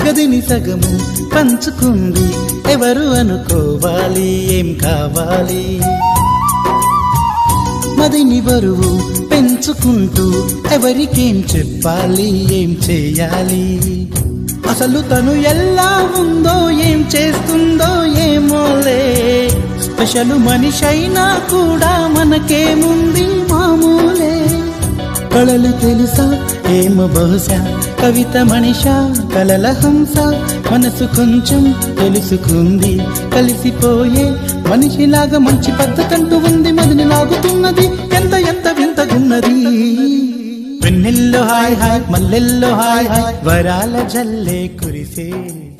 గదిని సగము పంచుకుంది ఎవరు అనుకోవాలి ఏం కావాలి మదిని బరువు పెంచుకుంటూ ఎవరికేం చెప్పాలి ఏం చేయాలి అసలు తను ఎలా ఉందో ఏం చేస్తుందో ఏమోలే స్పెషల్ మనిషైనా కూడా మనకేముంది మామూలే కళలు తెలుసా ఏమో బహుశా కవిత మనిషా కలల హంస మనసు కొంచెం తెలుసుకుంది కలిసిపోయే మనిషిలాగా మంచి పద్ధతంటూ ఉంది మదిని లాగుతున్నది ఎంత ఎంత వింతగున్నది వెన్నెల్లో హాయ్ హాయ్ మల్లెల్లో హాయ్ హాయ్ వరాల జల్లే కురిసే